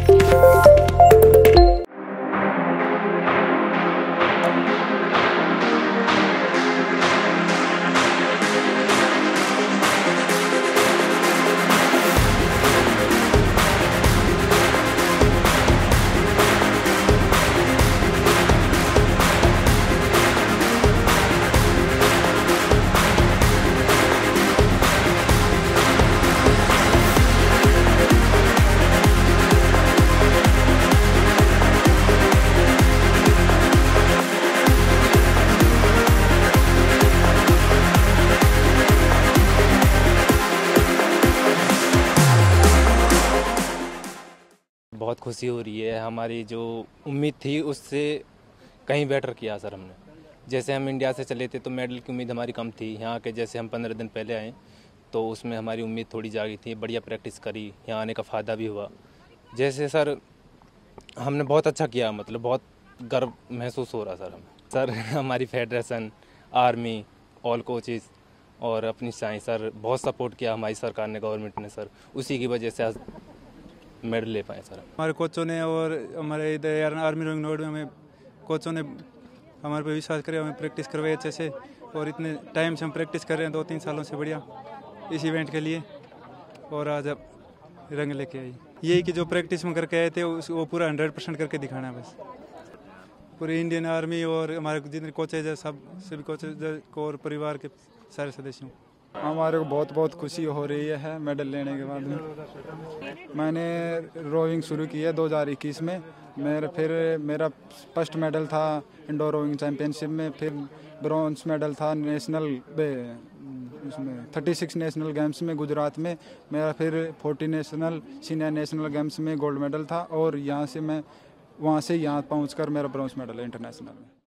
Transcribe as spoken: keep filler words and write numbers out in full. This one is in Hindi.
बहुत खुशी हो रही है। हमारी जो उम्मीद थी उससे कहीं बेटर किया सर हमने। जैसे हम इंडिया से चले थे तो मेडल की उम्मीद हमारी कम थी। यहाँ के जैसे हम पंद्रह दिन पहले आए तो उसमें हमारी उम्मीद थोड़ी जागी थी। बढ़िया प्रैक्टिस करी, यहाँ आने का फ़ायदा भी हुआ। जैसे सर हमने बहुत अच्छा किया, मतलब बहुत गर्व महसूस हो रहा सर हमें। सर हमारी फेडरेशन, आर्मी, ऑल कोचेस और अपनी साइंस सर बहुत सपोर्ट किया हमारी सरकार ने, गवर्नमेंट ने सर। उसी की वजह से आज मेडल ले पाए सर। हमारे कोचों ने और हमारे इधर आर्मी रोइंग नोड में हमें कोचों ने हमारे पे विश्वास करे, हमें प्रैक्टिस करवाई अच्छे से। और इतने टाइम से हम प्रैक्टिस कर रहे हैं, दो तीन सालों से बढ़िया इस इवेंट के लिए। और आज अब रंग लेके आई। यही कि जो प्रैक्टिस में करके आए थे उस वो पूरा हंड्रेड परसेंट करके दिखाना है बस। पूरी इंडियन आर्मी और हमारे जितने कोचेज है सब सभी कोचेज को और परिवार के सारे सदस्यों, हमारे को बहुत बहुत खुशी हो रही है मेडल लेने के बाद में। मैंने रोइंग शुरू की है दो हज़ार इक्कीस में। मेरे फिर मेरा फर्स्ट मेडल था इंडोर रोइंग चैम्पियनशिप में, फिर ब्रॉन्ज मेडल था नेशनल उसमें थर्टी सिक्स नेशनल गेम्स में गुजरात में। मेरा फिर forty national senior national games में गोल्ड मेडल था। और यहाँ से मैं वहाँ से यहाँ पहुँच कर मेरा ब्रॉन्ज मेडल है इंटरनेशनल में।